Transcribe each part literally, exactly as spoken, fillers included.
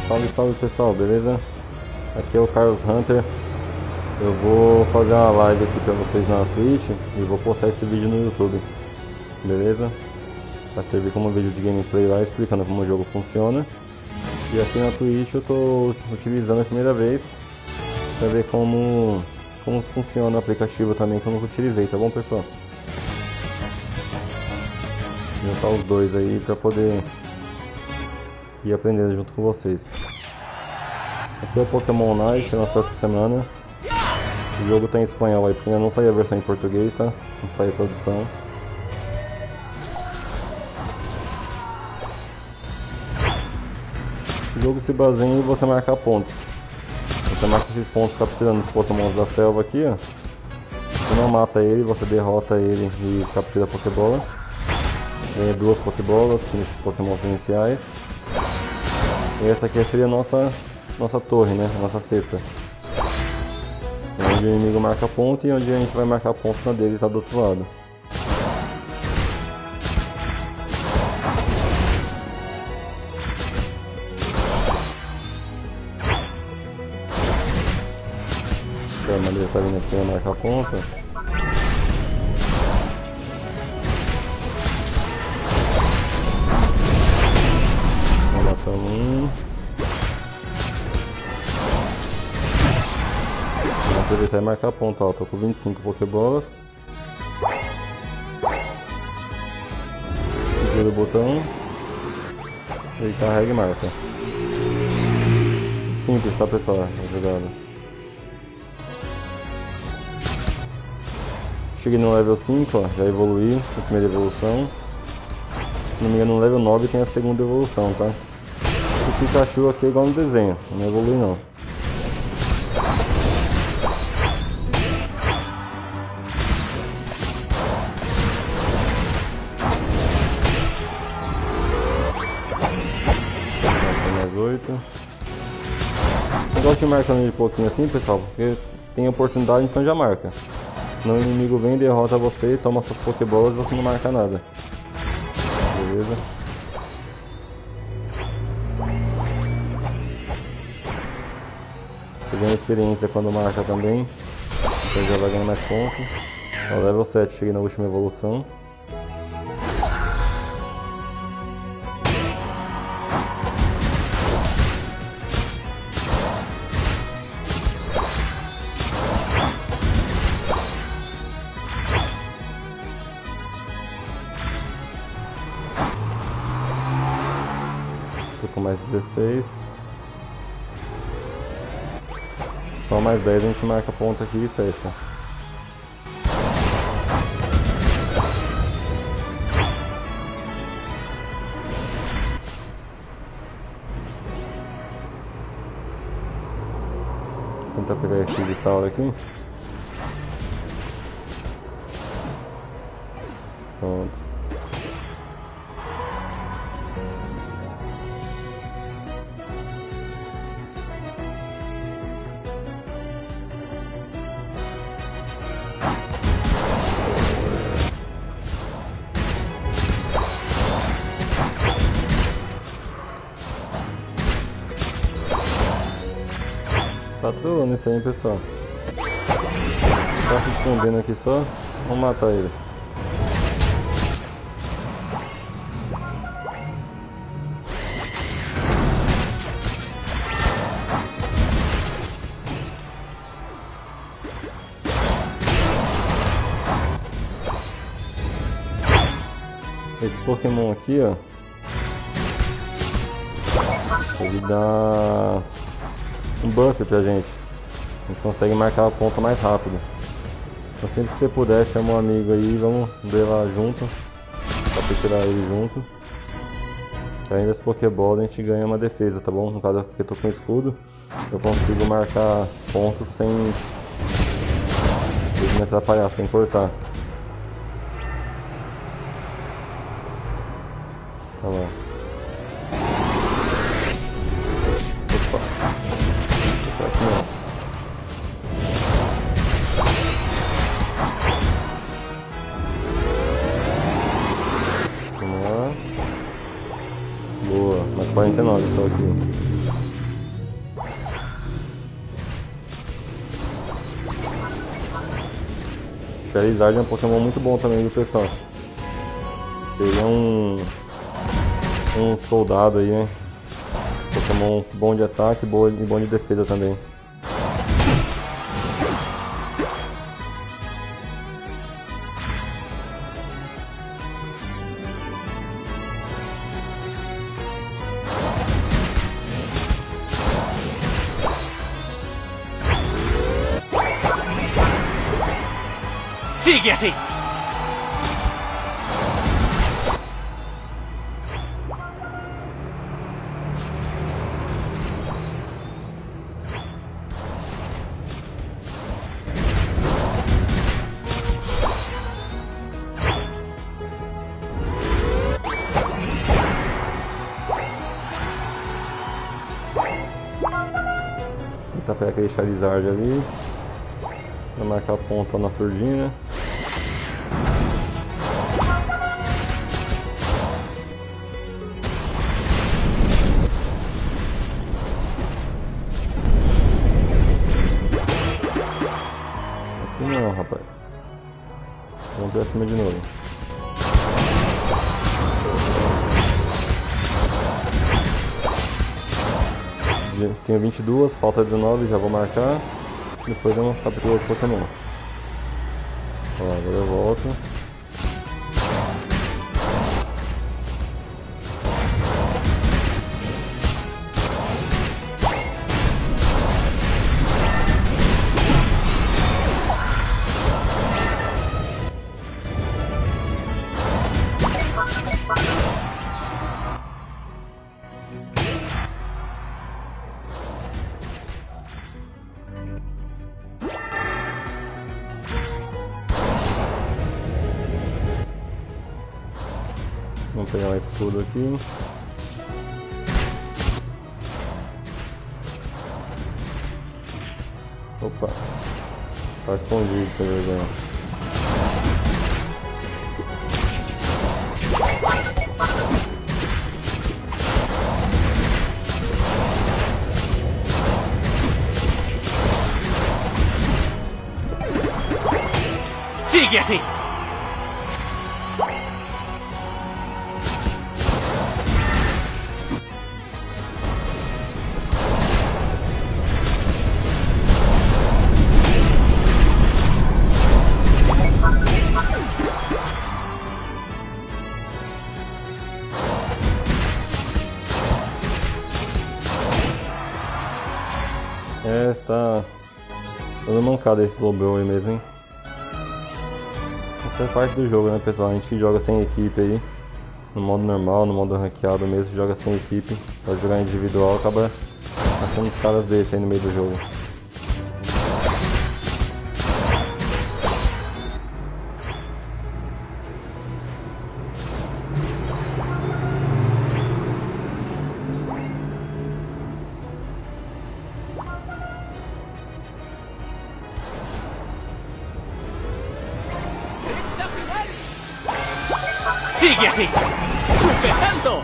Salve, salve pessoal, beleza? Aqui é o Carlos Hunter. Eu vou fazer uma live aqui pra vocês na Twitch e vou postar esse vídeo no YouTube, beleza? Vai servir como vídeo de gameplay lá explicando como o jogo funciona. E aqui na Twitch eu tô utilizando a primeira vez pra ver como, como funciona o aplicativo também, que eu nunca utilizei, tá bom pessoal? Vou juntar os dois aí pra poder ir aprendendo junto com vocês. Aqui é o Pokémon Night, que lançou essa semana. O jogo tá em espanhol aí, porque ainda não saiu a versão em português, tá? Não saiu a tradução. O jogo se baseia em você marcar pontos. Você marca esses pontos capturando os Pokémons da selva aqui, ó. Você não mata ele, você derrota ele e captura a Pokébola. Ganha duas Pokébolas, nesses Pokémons iniciais. E essa aqui seria a nossa, nossa torre, né? A nossa cesta. Onde o inimigo marca ponto e onde a gente vai marcar ponto na deles lá do outro lado. A armadilha está vindo aqui, vai marcar ponto. Matamos um. Vou aproveitar e marcar ponto, ó. Tô com vinte e cinco Pokébolas. Segura o botão. E carrega e marca. Simples, tá pessoal? A jogada. Cheguei no level cinco, ó, já evoluí a primeira evolução. Se não me engano, no level nove tem a segunda evolução, tá? O Pikachu aqui é igual no desenho, não evolui não. Tem mais oito. Eu gosto de marcando de pouquinho assim, pessoal, porque tem oportunidade, então já marca. Senão o inimigo vem, derrota você, toma suas Pokébolas e você não marca nada. Beleza? Você ganha experiência quando marca também. Então já vai ganhar mais pontos. Ó, level sete, cheguei na última evolução. Tô com mais dezesseis. Só mais dez a gente marca ponto aqui e fecha. Vou tentar pegar esse dinossauro aqui. Pronto. Tá trolando isso aí, pessoal. Tá se escondendo aqui só. Vamos matar ele. Esse Pokémon aqui, ó, ele dá um buff pra gente. A gente consegue marcar a ponta mais rápido. Então sempre que você puder, chama um amigo aí e vamos ver lá junto. Só pra tirar ele junto. E ainda as Pokébolas a gente ganha uma defesa, tá bom? No caso porque eu tô com escudo, eu consigo marcar pontos sem, sem me atrapalhar, sem cortar. Tá lá. Opa. Aqui não. Vamos lá. Boa, mais quarenta e nove só aqui. Charizard é um Pokémon muito bom também, viu, pessoal? Seria um, um soldado aí, né? Pokémon bom de ataque e bom de defesa também. Sigue así. Tentar pegar aquele Charizard ali. Pra marcar a ponta na surdina. Aqui não, rapaz. Vamos pra cima de novo. Tenho vinte e duas, falta dezenove, já vou marcar. Depois eu vou capturar outro Pokémon. Ó, agora eu volto. Vamos pegar um escudo aqui. Opa, tá escondido, sem vergonha. Sigue así. É, tá dando mancada esse Lobel aí mesmo, hein? Essa é parte do jogo, né, pessoal? A gente joga sem equipe aí, no modo normal, no modo ranqueado mesmo, joga sem equipe. Pra jogar individual, acaba achando os caras desses aí no meio do jogo. Sigue así. Superando.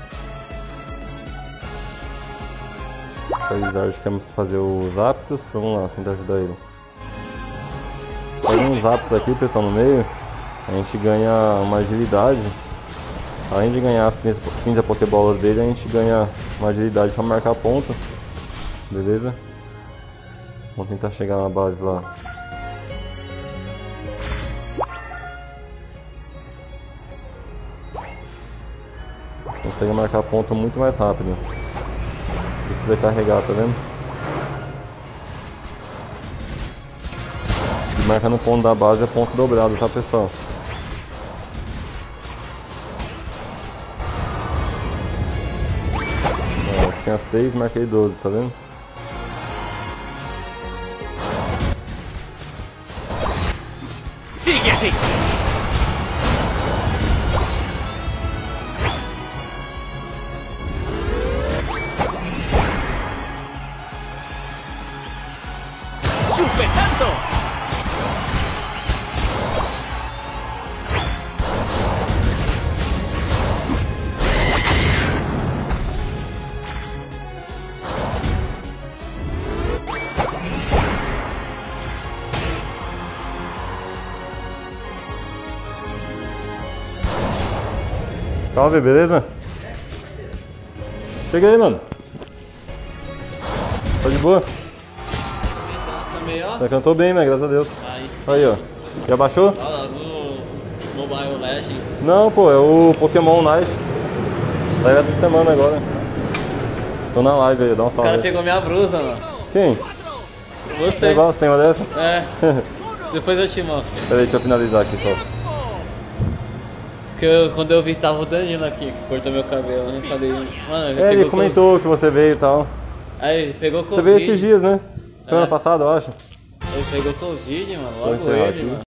Charizard quer fazer os Aptos, vamos lá, tentar ajudar ele. Fazendo uns Aptos aqui, pessoal, no meio, a gente ganha uma agilidade. Além de ganhar as quinze Pokébolas dele, a gente ganha uma agilidade para marcar ponto. Beleza? Vamos tentar chegar na base lá. Consegue marcar ponto muito mais rápido. Precisa carregar, tá vendo? E marcar no ponto da base é ponto dobrado, tá, pessoal? Ó, tinha seis, marquei doze, tá vendo? Sigue así. Superando. Salve, beleza? Chega aí, mano. Tá de boa? Também, ó. Você cantou bem, né? Graças a Deus. Aí, Aí, ó. Já baixou? olha lá no Mobile Legends. Não, pô, é o Pokémon Night. Saiu essa semana agora. Tô na live aí, dá um O salve. cara aí. pegou minha blusa, mano. Quem? Você. Você gosta? Tem uma dessa? É. Depois eu te mostro. Peraí, deixa eu finalizar aqui só. Porque eu, quando eu vi, tava o Danilo aqui, que cortou meu cabelo. Eu falei, mano, ele É, ele pegou comentou que você veio e tal. Covid. Aí, ele pegou Covid. Você veio esses dias, né? Semana É. passada, eu acho. Ele pegou Covid, mano. Vou Logo encerrar ele, aqui. mano.